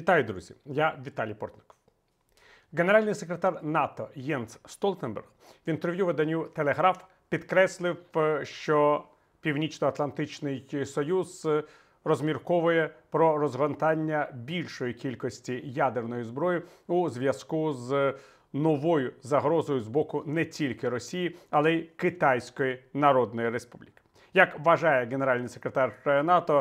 Вітаю, друзі! Я Віталій Портников. Генеральний секретар НАТО Єнс Столтенберг в інтерв'ю виданню «Телеграф» підкреслив, що Північно-Атлантичний Союз розмірковує про розгортання більшої кількості ядерної зброї у зв'язку з новою загрозою з боку не тільки Росії, але й Китайської Народної Республіки. Як вважає генеральний секретар НАТО,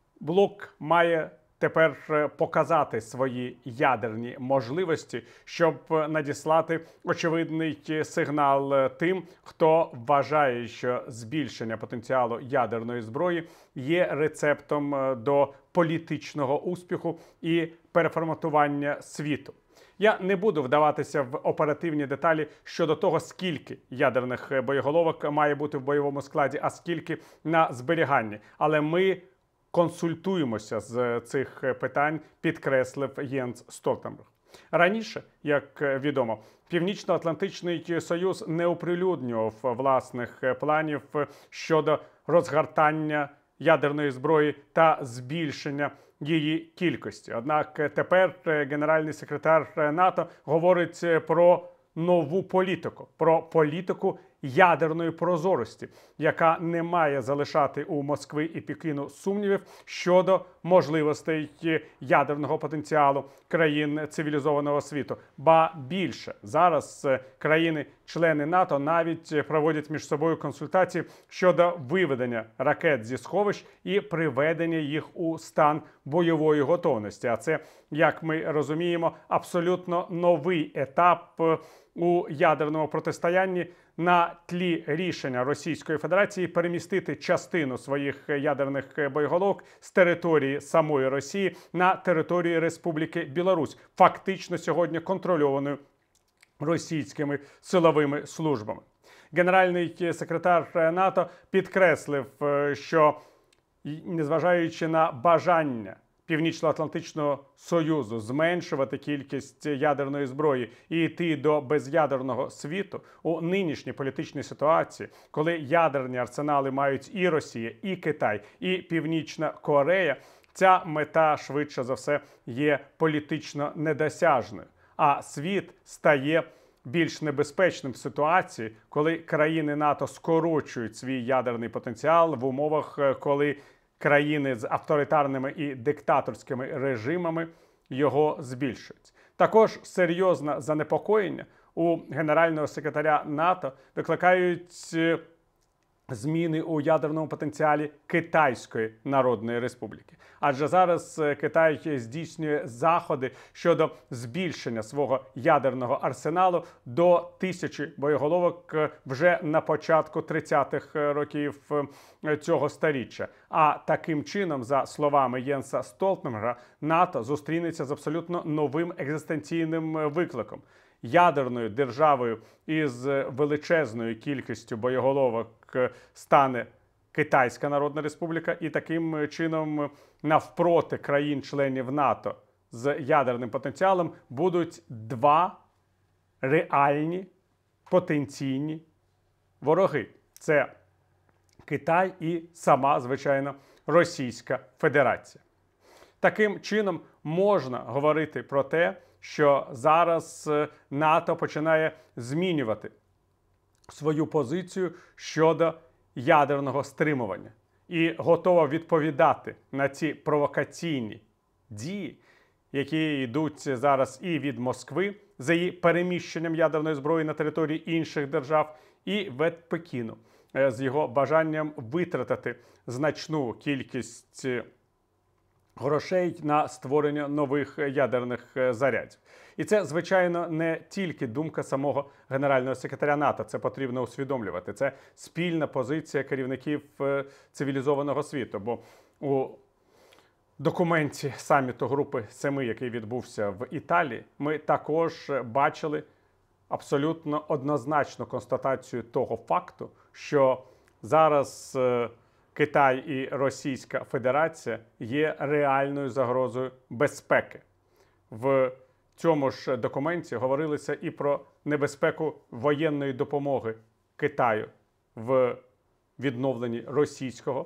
блок має тепер показати свої ядерні можливості, щоб надіслати очевидний сигнал тим, хто вважає, що збільшення потенціалу ядерної зброї є рецептом до політичного успіху і переформатування світу. Я не буду вдаватися в оперативні деталі щодо того, скільки ядерних боєголовок має бути в бойовому складі, а скільки на зберіганні. Але ми консультуємося з цих питань, підкреслив Єнс Столтенберг. Раніше, як відомо, Північно-Атлантичний Союз не оприлюднював власних планів щодо розгортання ядерної зброї та збільшення її кількості. Однак тепер генеральний секретар НАТО говорить про нову політику, про політику ядерної прозорості, яка не має залишати у Москви і Пекіну сумнівів щодо можливостей ядерного потенціалу країн цивілізованого світу. Ба більше, зараз країни-члени НАТО навіть проводять між собою консультації щодо виведення ракет зі сховищ і приведення їх у стан бойової готовності. А це, як ми розуміємо, абсолютно новий етап у ядерному протистоянні на тлі рішення Російської Федерації перемістити частину своїх ядерних боєголовок з території самої Росії на територію Республіки Білорусь, фактично сьогодні контрольованою російськими силовими службами. Генеральний секретар НАТО підкреслив, що незважаючи на бажання Північно-Атлантичного Союзу зменшувати кількість ядерної зброї і йти до безядерного світу у нинішній політичній ситуації, коли ядерні арсенали мають і Росія, і Китай, і Північна Корея, ця мета швидше за все є політично недосяжною. А світ стає більш небезпечним в ситуації, коли країни НАТО скорочують свій ядерний потенціал в умовах, коли країни з авторитарними і диктаторськими режимами його збільшують. Також серйозне занепокоєння у генерального секретаря НАТО викликають зміни у ядерному потенціалі Китайської Народної Республіки. Адже зараз Китай здійснює заходи щодо збільшення свого ядерного арсеналу до 1000 боєголовок вже на початку 30-х років цього сторіччя. А таким чином, за словами Єнса Столтенберга, НАТО зустрінеться з абсолютно новим екзистенційним викликом. Ядерною державою із величезною кількістю боєголовок стане Китайська Народна Республіка, і таким чином навпроти країн-членів НАТО з ядерним потенціалом будуть два реальні потенційні вороги. Це Китай і сама, звичайно, Російська Федерація. Таким чином можна говорити про те, що зараз НАТО починає змінювати свою позицію щодо ядерного стримування і готова відповідати на ці провокаційні дії, які йдуть зараз і від Москви за її переміщенням ядерної зброї на території інших держав, і від Пекіну з його бажанням витратити значну кількість грошей на створення нових ядерних зарядів. І це, звичайно, не тільки думка самого генерального секретаря НАТО. Це потрібно усвідомлювати. Це спільна позиція керівників цивілізованого світу. Бо у документі саміту Групи Семи, який відбувся в Італії, ми також бачили абсолютно однозначну констатацію того факту, що зараз Китай і Російська Федерація є реальною загрозою безпеки. В цьому ж документі говорилося і про небезпеку воєнної допомоги Китаю в відновленні російського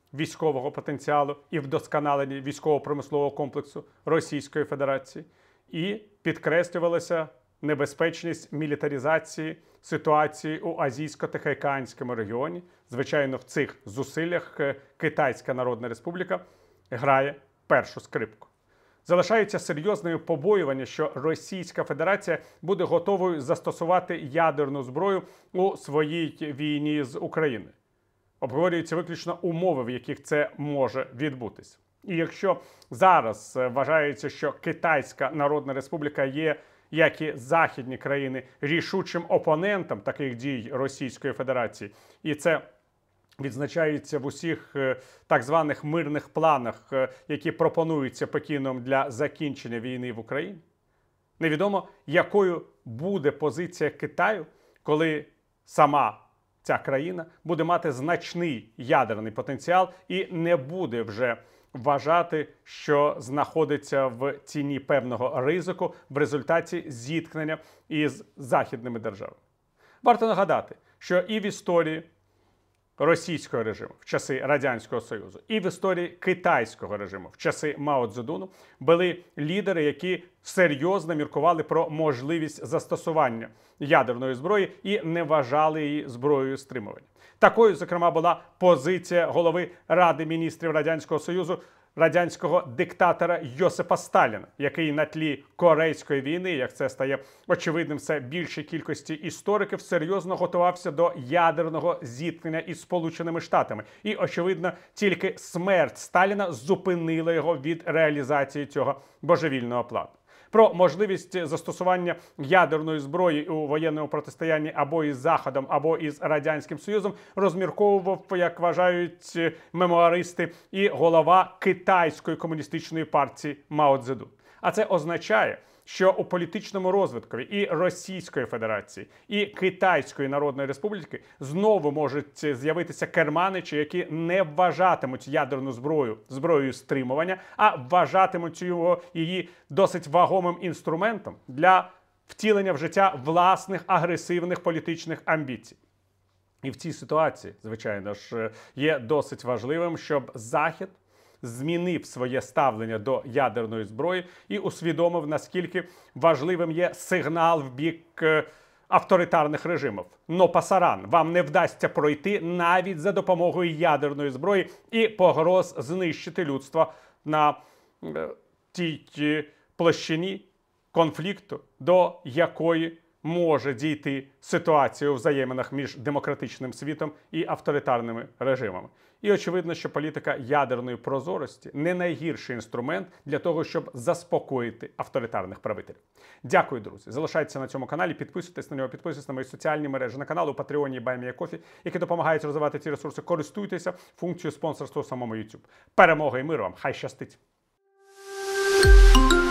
військового потенціалу і вдосконаленні військово-промислового комплексу Російської Федерації, і підкреслювалася небезпечність мілітаризації ситуації у Азійсько-Тихоокеанському регіоні. Звичайно, в цих зусиллях Китайська Народна Республіка грає першу скрипку. Залишаються серйозними побоювання, що Російська Федерація буде готовою застосувати ядерну зброю у своїй війні з Україною. Обговорюються виключно умови, в яких це може відбутися. І якщо зараз вважається, що Китайська Народна Республіка є, як і західні країни, рішучим опонентом таких дій Російської Федерації, і це відзначається в усіх так званих мирних планах, які пропонуються Пекіном для закінчення війни в Україні, невідомо, якою буде позиція Китаю, коли сама ця країна буде мати значний ядерний потенціал і не буде вже вважати, що знаходиться в ціні певного ризику в результаті зіткнення із західними державами. Варто нагадати, що і в історії російського режиму в часи Радянського Союзу, і в історії китайського режиму в часи Мао Цзедуну були лідери, які серйозно міркували про можливість застосування ядерної зброї і не вважали її зброєю стримування. Такою, зокрема, була позиція голови Ради міністрів Радянського Союзу, радянського диктатора Йосипа Сталіна, який на тлі Корейської війни, як це стає очевидним все більшій кількості істориків, серйозно готувався до ядерного зіткнення із Сполученими Штатами. І, очевидно, тільки смерть Сталіна зупинила його від реалізації цього божевільного плану. Про можливість застосування ядерної зброї у воєнному протистоянні або із Заходом, або із Радянським Союзом розмірковував, як вважають мемуаристи, і голова Китайської комуністичної партії Мао Цзедун. А це означає, що у політичному розвитку і Російської Федерації, і Китайської Народної Республіки знову можуть з'явитися керманичі, які не вважатимуть ядерну зброю зброєю стримування, а вважатимуть її досить вагомим інструментом для втілення в життя власних агресивних політичних амбіцій. І в цій ситуації, звичайно ж, є досить важливим, щоб Захід змінив своє ставлення до ядерної зброї і усвідомив, наскільки важливим є сигнал в бік авторитарних режимів. Но пасаран, вам не вдасться пройти навіть за допомогою ядерної зброї і погроз знищити людство на тій площині конфлікту, до якої може дійти ситуація у взаєминах між демократичним світом і авторитарними режимами. І очевидно, що політика ядерної прозорості не найгірший інструмент для того, щоб заспокоїти авторитарних правителів. Дякую, друзі. Залишайтеся на цьому каналі, підписуйтесь на нього, підписуйтесь на мої соціальні мережі, на канал у Patreon і BuyMeACoffee, які допомагають розвивати ці ресурси. Користуйтеся функцією спонсорства у самому YouTube. Перемоги і миру вам! Хай щастить!